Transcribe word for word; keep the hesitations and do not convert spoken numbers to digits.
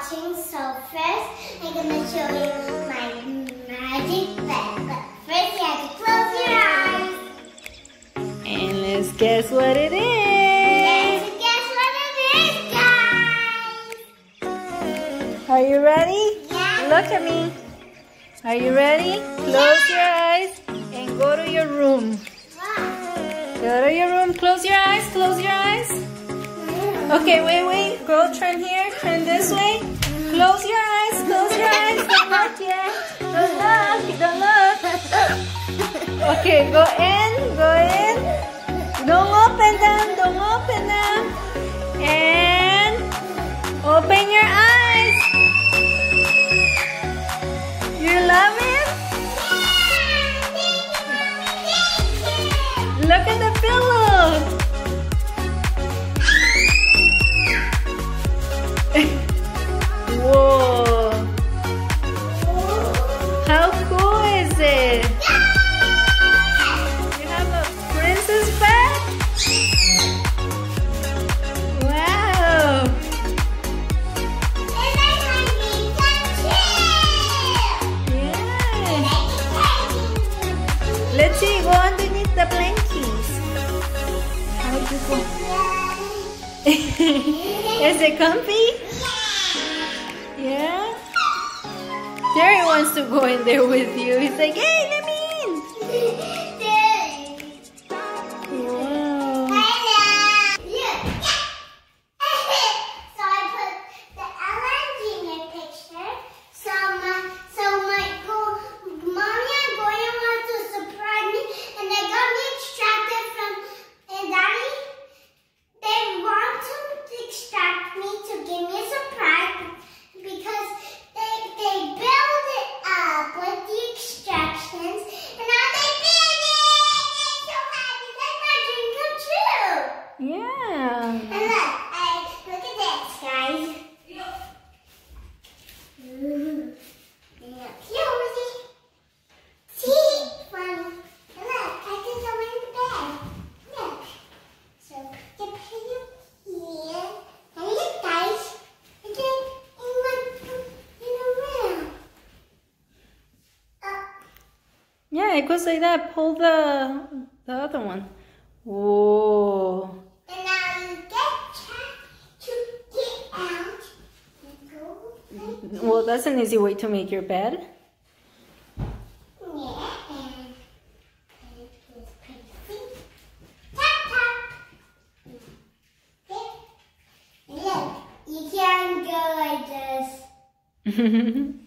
watching. So first, I'm gonna show you my magic bed. But first, you have to close your eyes. And let's guess what it is. Let's guess what it is, guys. Are you ready? Yeah. Look at me. Are you ready? Close your eyes and go to your room. Go to your room. Close your eyes. Close your eyes. Okay, wait, wait. Go turn here. Turn this way. Close your eyes. Close your eyes. Don't look yet. Don't look. Don't look. Okay, go in. Go in. Don't open them. Don't open them. And open your eyes. You love it? Look at the pillow. Whoa. How cool is it? You have a princess bed? Wow. Yeah. Let's see, go underneath the blankies. How do you go? Is it comfy? Yeah? Terry wants to go in there with you. He's like, hey, let me in. Wow. So I put the Ellen Junior picture. So my, so my go, mommy and Goya want to surprise me, and they got me extracted from, and daddy, they want to extract me to give me a surprise because they they build it up with the extractions, and now they did it. I'm so happy. That's my dream come true. Yeah. And look, I, look at this, guys. Ooh. Yeah. Here, Rosie. See? Fun. And look, I can go in the bed. Look. So, the pillow here. And look, guys. And then, in my, in the room. Uh, Yeah, it goes like that. Pull the the other one. Whoa. and now you get trapped to get out. And go like Well, that's an easy way to make your bed. yeah, and it is pretty. Tap tap. Okay. And look, you can go like this.